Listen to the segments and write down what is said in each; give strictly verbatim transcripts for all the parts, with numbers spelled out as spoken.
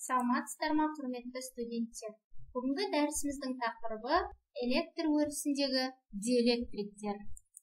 Саламатсыздар ма, құрметті студенттер? Бүгінгі дәрісіміздің тақырыбы электр өрісіндегі диэлектриктер.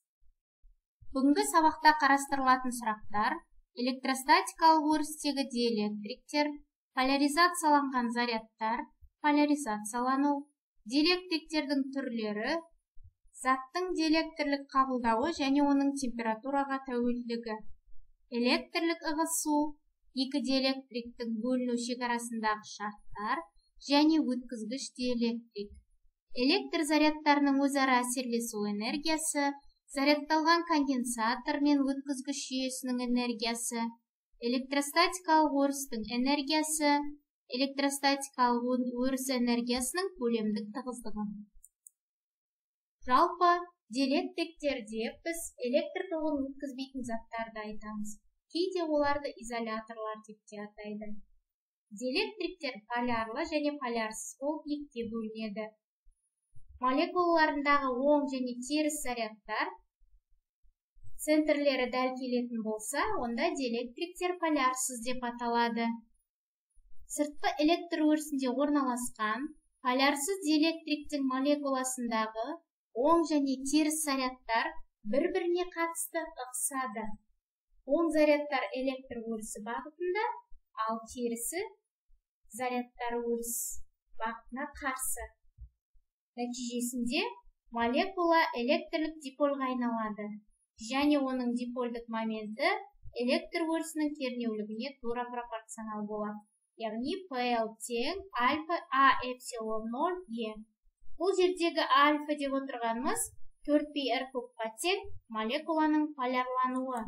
Бүгінгі сабақта қарастырылатын сұрақтар: электростатикалық өрістегі диэлектриктер, поляризацияланған зарядтар, поляризациялану, диэлектриктердің түрлері, заттың диэлектрлік қабылдауы және оның температураға тәуелділігі, электрлік ығысу, екі диэлектриктің бөліну шекарасындағы шарттар және өткізгіш диэлектрик, электр зарядтарының өзара әсерлесу энергиясы, зарядталған конденсатор мен өткізгіш жүйесінің энергиясы, электростатикалық өрістің энергиясы, электростатикалық өріс энергиясының көлемдік тығыздығы. Жалпы диэлектриктерде біз электр тоғын өткізбейтін заттарды айтамыз. Кейде оларды изоляторлар деп те атайды. Диэлектриктер полярлы және полярсыз болып екіге бөлінеді. Молекулаларындағы оң және теріс зарядтар центрлері дәл келетін болса, онда диэлектриктер полярсыз деп аталады. Сыртқы электр өрісінде орналасқан полярсыз диэлектриктің молекуласындағы оң және теріс зарядтар бір-біріне қатысты ығысады. Оң зарядтар электр өрісі бағытында, ал терісі зарядтар өріс бағытына қарсы. Нәтижесінде молекула электрлік дипольға айналады, және оның дипольдік моменті электр өрісінің кернеулігіне тура пропорционал болады. Яғни Pl тең альфа А эпсилон ноль Е. Бұл жердегі альфа деп отырғанымыз төрт пи эр кубқа тең молекуланың полярлануы.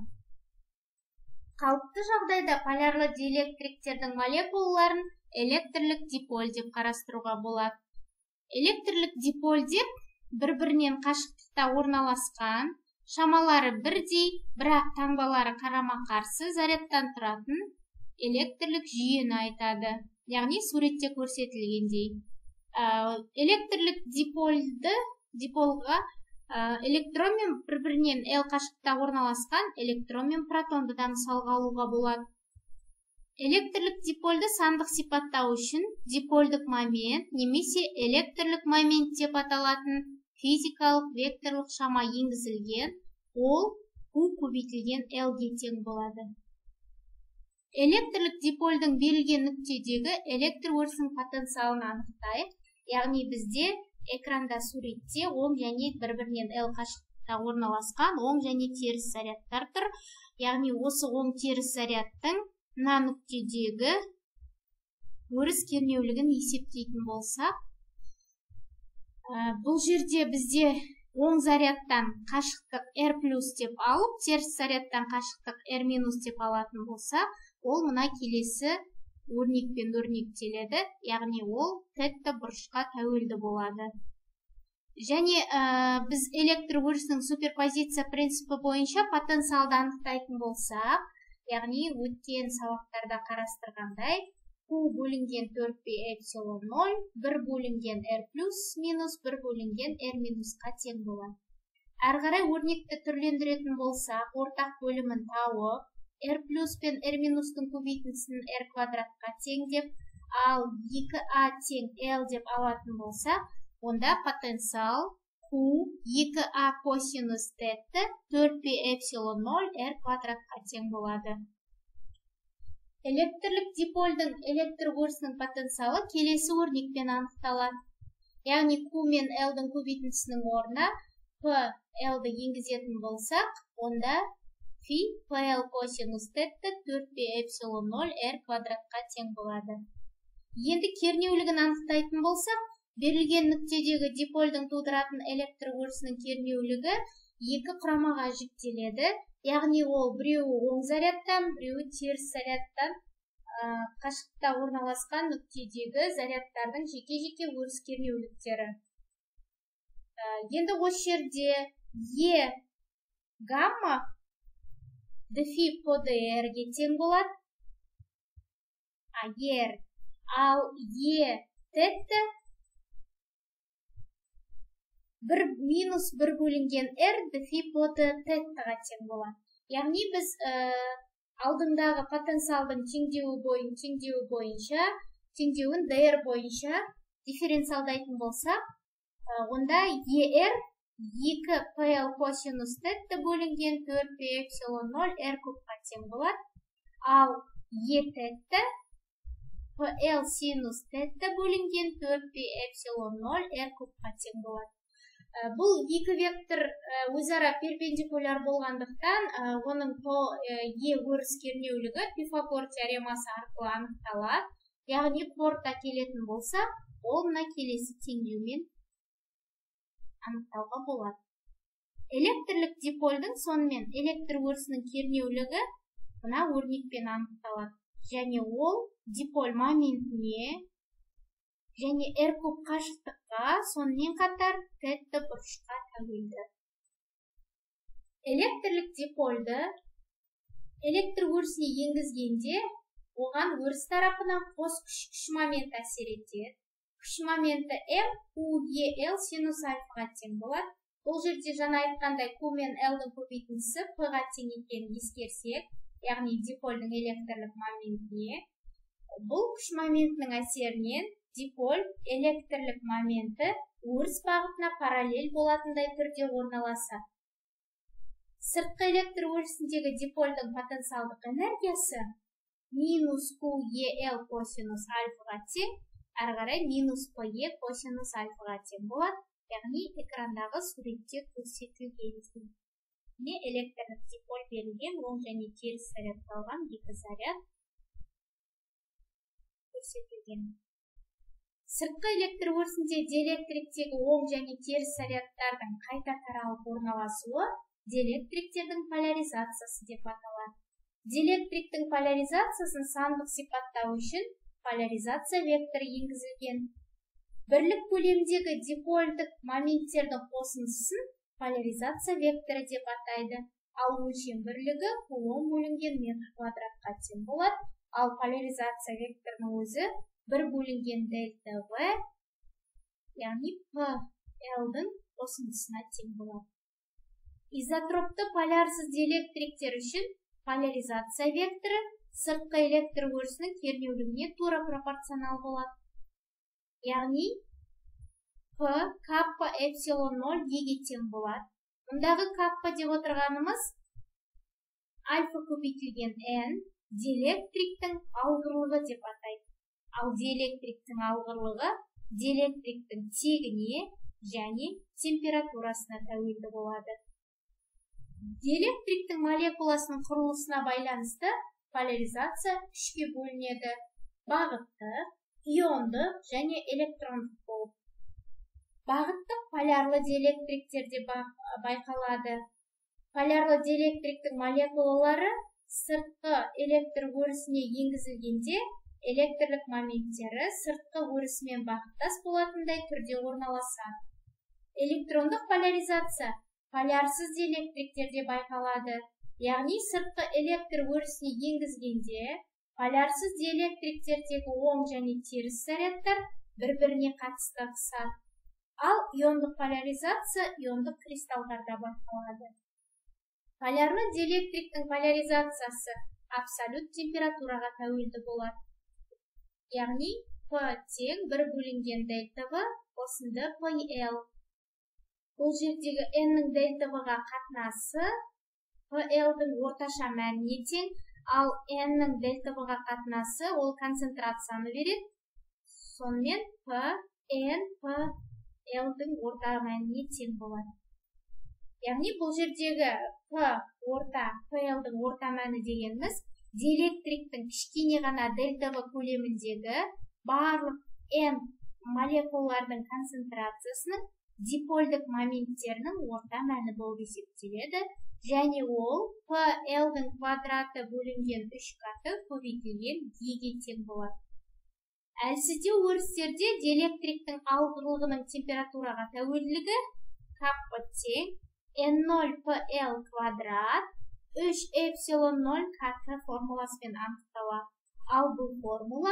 Қалыпты жағдайда полярлы диэлектриктердің молекулаларын электрлік диполь деп қарастыруға болады. Электрлік диполь деп бір-бірінен қашықтықта орналасқан, шамалары бірдей, бірақ таңбалары қарама-қарсы зарядтан тұратын электрлік жүйені айтады. Яғни суретте көрсетілгендей. Электрлік дипольді диполға электрон мен бір-бірінен L қашықтықта орналасқан электрон мен протонды да мысалға алуға болады. Электрлік дипольді сандық сипаттау үшін дипольдік момент немесе электрлік момент деп аталатын физикалық векторлық шама енгізілген, ол Q көбейтілген L-ге тең болады. Электрлік дипольдің берілген нүктедегі электр өрісінің потенциалын анықтайық. Яғни бізде экранда суретте оң және бір-бірінен L қашықтықта орналасқан оң және теріс зарядтар тұр. Яғни осы оң теріс зарядтың мына нүктедегі өріс кернеулігін есептейтін болсақ, бұл жерде бізде оң зарядтан қашықтық R плюс деп алып, теріс зарядтан қашықтық R минус деп алатын болса, ол мына келесі өрнекпен өрнектеледі, яғни ол тетта бұрышқа тәуелді болады. Және біз электр өрісінің суперпозиция принципі бойынша потенциалды анықтайтын болсақ, яғни өткен сабақтарда қарастырғандай, Q бөлінген төрт пи эпсилон ноль, бір бөлінген R плюс минус бір бөлінген R минусқа тең болады. Әрі қарай өрнекті түрлендіретін болсақ, ортақ бөлімін тауып, R плюс пен R минустың көбейтіндісін R квадратқа тең деп, ал екі А тең L деп алатын болса, онда потенциал Q екі А косинус тетта төрт пи эпсилон ноль R квадратқа тең болады. Электрлік дипольдің электр өрісінің потенциалы келесі өрнекпен анықталады. Яғни Q мен L-дің көбейтіндісінің орнына P L-ді енгізетін болсақ, онда фи Pl косинус тетта төрт пи эпсилон ноль R квадратқа тең болады. Енді кернеулігін анықтайтын болсақ, берілген нүктедегі дипольдің тудыратын электр өрісінің кернеулігі екі құрамаға жіктеледі. Яғни ол біреуі оң зарядтан, біреуі теріс зарядтан қашықтықта орналасқан нүктедегі зарядтардың жеке-жеке өріс кернеуліктері. Енді осы жерде Е гамма дфи по dr-ге тең болады, ал Е тетта бір минус бір бөлінген R дфи по теттаға тең болады. Яғни біз алдындағы потенциалдың теңдеуі бойынша теңдеуін dr бойынша дифференциалдайтын болсақ, онда er екі pl косинус тетта бөлінген төрт пи эпсилон ноль r кубқа тең болады, ал e тетта pl синус тетта бөлінген төрт пи эпсилон ноль r кубқа тең болады. Бұл екі вектор өзара перпендикуляр болғандықтан, оның e өріс кернеулігі Пифагор теоремасы арқылы анықталады. Яғни қорыта келетін болса, ол мына келесі теңдеумен анықтауға болады. Электрлік дипольдің сонымен электр өрісінің кернеулігі мына өрнекпен анықталады. Және ол диполь моментіне және r куб қашықтыққа, сонымен қатар тетта бұрышқа тәуелді. Электрлік дипольді электр өрісіне енгізгенде, оған өріс тарапынан қос күш момент әсер етеді. Күш моменті m qel синус альфаға тең болады. Бұл жерде жаңа айтқандай q мен l-дің көбейтіндісі p-ға тең екенін ескерсек, яғни дипольдің электрлік моментіне, бұл күш моментінің әсерінен диполь электрлік моменті өріс бағытына параллель болатындай түрде орналасады. Сыртқы электр өрісіндегі дипольдің потенциалдық энергиясы минус qel косинус альфаға тең, әрі қарай минус pe косинус альфаға тең болады. Яғни экрандағы суретте көрсетілген. Не электрлік диполь берілген, оң және теріс зарядталған екі заряд көрсетілген. Сыртқы электр өрісінде диэлектриктегі оң және теріс зарядтардың қайта таралып орналасуы диэлектриктердің поляризациясы деп аталады. Диэлектриктің поляризациясын сандық сипаттау үшін поляризация векторы енгізілген. Бірлік көлемдегі дипольдік моменттердің қосындысын поляризация векторы деп атайды. Ал өлшем бірлігі кулон бөлінген метр квадратқа тең болады, ал поляризация векторының өзі бір бөлінген дельта v, яғни pl-дің қосындысына тең болады. Изотропты полярсыз диэлектриктер үшін поляризация векторы сыртқы электр өрісінің кернеулігіне тура пропорционал болады. Яғни p каппа эпсилон ноль ге тең болады. Мұндағы каппа деп отырғанымыз альфа көбейтілген n диэлектриктің алғырлығы деп атайды. Ал диэлектриктің алғырлығы диэлектриктің тегіне және температурасына тәуелді болады. Диэлектриктің молекуласының құрылысына байланысты поляризация үшке бөлінеді. Бағыттық, иондық және электрондық болып. Бағыттық полярлы диэлектриктерде байқалады. Полярлы диэлектриктің молекулалары сыртқы электр өрісіне енгізілгенде электрлік моменттері сыртқы өрісімен бағыттас болатындай түрде орналасады. Электрондық поляризация полярсыз диэлектриктерде байқалады. Яғни сыртқы электр өрісіне енгізгенде полярсыз диэлектриктердегі оң және теріс зарядтар бір-біріне қатысты ығысады. Ал иондық поляризация иондық кристалдарда байқалады. Полярлы диэлектриктің поляризациясы абсолют температураға тәуелді болады. Яғни p тең бір бөлінген дельта v қосынды pl. Бұл жердегі n-ның дельта v-ға қатынасы pl-дің орташа мәніне тең, ал n-ның дельта v-ға қатынасы ол концентрацияны береді. Сонымен p n pl-дің орта мәніне тең болады. Яғни бұл жердегі p орта pl-дің орта мәні дегеніміз диэлектриктің кішкене ғана дельта v көлеміндегі барлық n молекулалардың концентрациясының дипольдік моменттерінің орта мәні болып есептеледі, және ол pl-дің квадраты бөлінген үш қаты көбейтілген ге тең болады. Әлсіздеу өрістерде диэлектриктің алғырлығының температураға тәуелділігі каппа тең эн ноль пл квадрат үш эпсилон ноль кт формуласымен анықталады. Ал бұл формула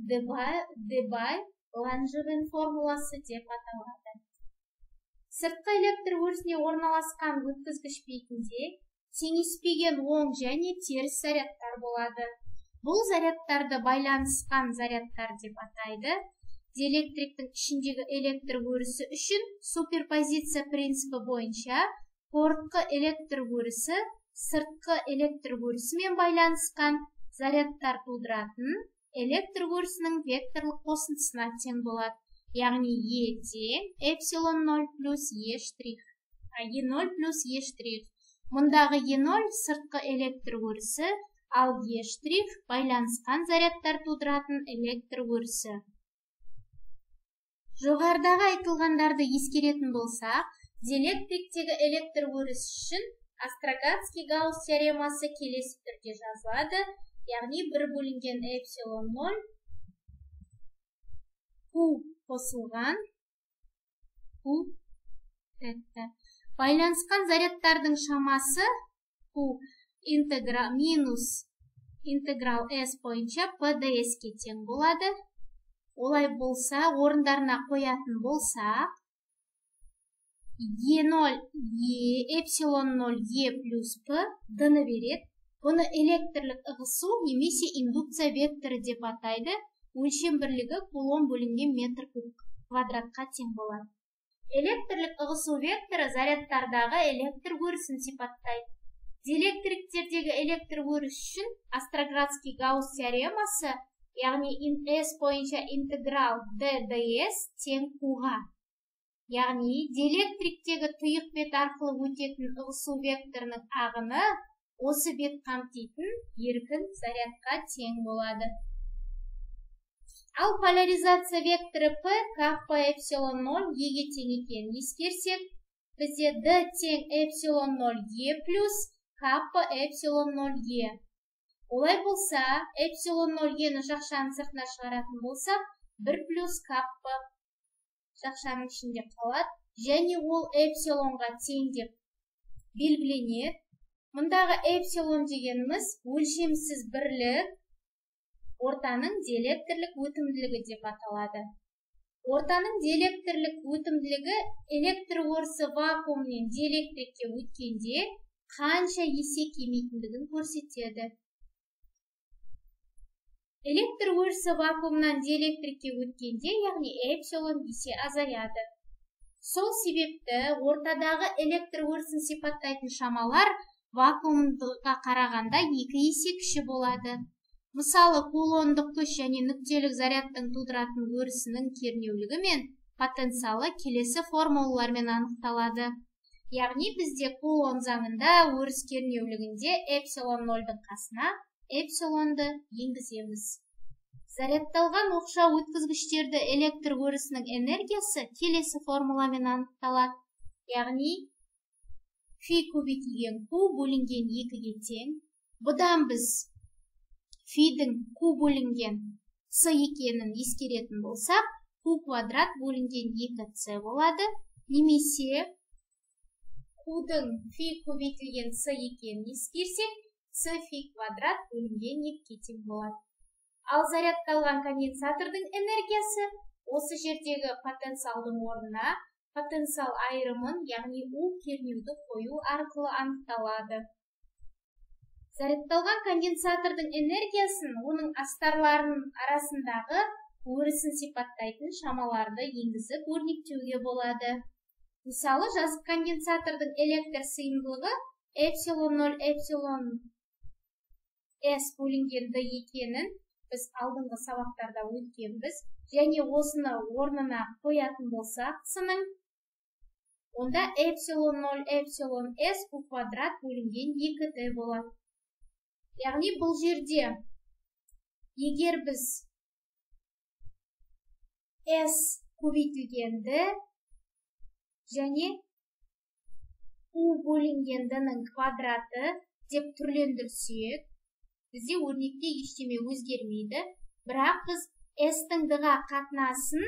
Дебай-Ланжевен формуласы деп аталады. Сыртқы электр өрісіне орналасқан өткізгіш бетінде теңеспеген оң және теріс зарядтар болады. Бұл зарядтарды байланысқан зарядтар деп атайды. Диэлектриктің ішіндегі электр өрісі үшін суперпозиция принципі бойынша портқы электр өрісі сыртқы электр өрісімен байланысқан зарядтар тудыратын электр өрісінің векторлық қосындысына тең болады. Яғни Е тең эпсилон ноль плюс Е штрих. Е ноль плюс Е штрих. Мұндағы Е ноль сыртқы электр өрісі, ал Е штрих байланысқан зарядтар тудыратын электр өрісі. Жоғарыдағы айтылғандарды ескеретін болсақ, диэлектриктегі электр өрісі үшін Остроградский-Гаусс теоремасы келесі түрде жазылады. Яғни бір бөлінген эпсилон ноль Q қосылған Q тәтті. Байланысқан зарядтардың шамасы Q интеграл минус интеграл S бойынша P ds ке тең болады. Олай болса, орындарына қоятын болсақ, Е ноль, Е, эпсилон ноль, Е плюс P д-ны береді. Бұны электрлік ығысу немесе индукция векторы деп атайды. Өлшем бірлігі кулон бөлінген метр квадратқа тең болады. Электрлік ығысу векторы зарядтардағы электр өрісін сипаттайды. Диэлектриктердегі электр өріс үшін Остроградский-Гаусс теоремасы, яғни S бойынша интеграл d ds тең Q-ға. Яғни диэлектриктегі тұйық бет арқылы өтетін ығысу векторының ағыны осы бет қамтитын еркін зарядқа тең болады. Ал поляризация векторы P каппа эпсилон ноль Е-ге тең екенін ескерсек, бізде d тең эпсилон ноль Е плюс каппа эпсилон ноль Е. Олай болса, эпсилон ноль Е-ні жақшаның сыртына шығаратын болсақ, бір плюс каппа жақшаның ішінде қалады, және ол эпсилонға тең деп белгіленеді. Мұндағы эпсилон дегеніміз өлшемсіз бірлік, ортаның диэлектрлік өтімділігі деп аталады. Ортаның диэлектрлік өтімділігі электр өрісі вакуумнен диэлектрикке өткенде қанша есе кемейтіндігін көрсетеді. Электр өрісі вакуумнан диэлектрикке өткенде, яғни эпсилон есе азаяды. Сол себепті ортадағы электр өрісін сипаттайтын шамалар вакуумдыға қарағанда екі есе кіші болады. Мысалы, кулондық күш және нүктелік зарядтың тудыратын өрісінің кернеулігі мен потенциалы келесі формулалармен анықталады. Яғни бізде кулон заңында өріс кернеулігінде эпсилон нольдің қасына эпсилонды енгіземіз. Зарядталған оқша өткізгіштерді электр өрісінің энергиясы келесі формуламен анықталады. Яғни фи көбейтілген Q бөлінген екіге тең. Бұдан біз фидің Q бөлінген С екенін ескеретін болсақ, Q квадрат бөлінген екі С болады. Немесе Q-дің фи көбейтілген С екенін ескерсек, С фи квадрат бөлінген екіге тең болады. Ал зарядталған конденсатордың энергиясы осы жердегі потенциалдың орнына потенциал айырымын, яғни U кернеуді қою арқылы анықталады. Зарядталған конденсатордың энергиясын оның астарларының арасындағы өрісін сипаттайтын шамаларды енгізіп өрнектеуге болады. Мысалы, жазық конденсатордың электр сыйымдылығы эпсилон ноль эпсилон S бөлінген D екенін біз алдыңғы сабақтарда өткенбіз, және осыны орнына қоятын болсақ сының, онда эпсилон ноль эпсилон S Q квадрат бөлінген екі Т болады. Яғни бұл жерде егер біз S көбейтілгенді және U бөлінген D-ның квадраты деп түрлендірсек, бізде өрнекте ештеме өзгермейді. Бірақ біз S-тің D-ға қатынасын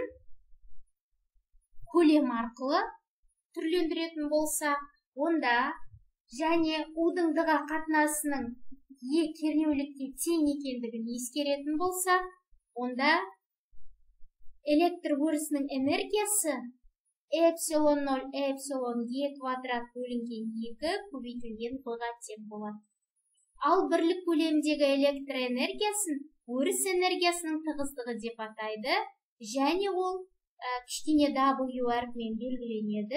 көлем арқылы түрлендіретін болса, онда және U-дің D-ға қатынасының Е кернеулікке тең екендігін ескеретін болса, онда электр өрісінің энергиясы эпсилон ноль эпсилон Е квадрат бөлінген екі көбейтілген B-ға тең болады. Ал бірлік көлемдегі электр энергиясын өріс энергиясының тығыздығы деп атайды, және ол кішкене W әрпімен белгіленеді.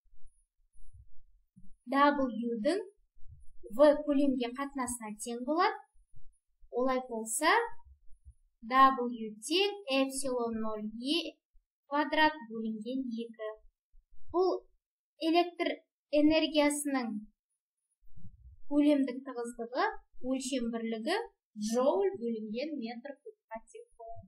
W-дің V көлемге қатынасына тең болады. Олай болса, W тең эпсилон ноль E квадрат бөлінген екі. Бұл электр энергиясының көлемдік тығыздығы, өлшем бірлігі джоуль бөлінген метр кубқа тең болады.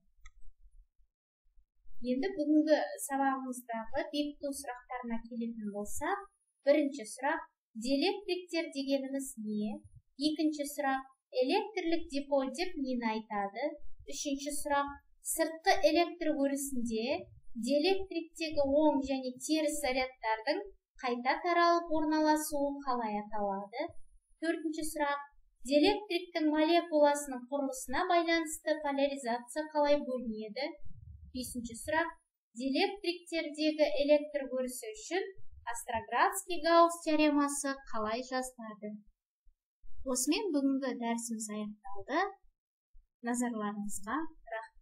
Енді бүгінгі сабағымыздағы бекіту сұрақтарына келетін болсақ, бірінші сұрақ, диэлектриктер дегеніміз не? Екінші сұрақ, электрлік диполь деп нені айтады? Үшінші сұрақ, сыртқы электр өрісінде диэлектриктегі оң және теріс зарядтардың қайта таралып орналасуы қалай аталады? Төртінші сұрақ, диэлектриктің молекуласының құрылысына байланысты поляризация қалай бөлінеді? Бесінші сұрақ, диэлектриктердегі электр өрісі үшін Остроградский-Гаусс теоремасы қалай жазылады? Осымен бүгінгі дәрісіміз аяқталды. Назарларыңызға рахмет.